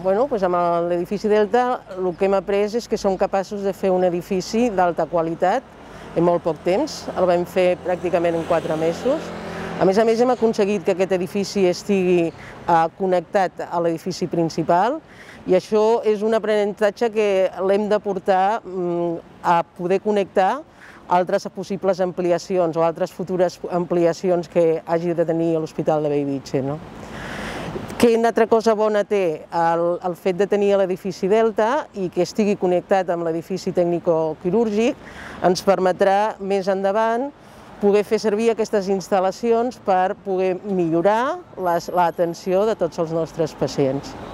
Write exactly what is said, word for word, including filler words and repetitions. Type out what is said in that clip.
Bueno, doncs amb l'edifici Delta el que hem après és que som capaços de fer un edifici d'alta qualitat en molt poc temps. El vam fer pràcticament en quatre mesos. A més a més, hem aconseguit que aquest edifici estigui connectat a l'edifici principal i això és un aprenentatge que l'hem de portar a poder connectar altres possibles ampliacions o altres futures ampliacions que hagi de tenir l'Hospital de Bellvitge. Quina altra cosa bona té el fet de tenir l'edifici Delta i que estigui connectat amb l'edifici tècnico-quirúrgic ens permetrà més endavant poder fer servir aquestes instal·lacions per poder millorar l'atenció de tots els nostres pacients.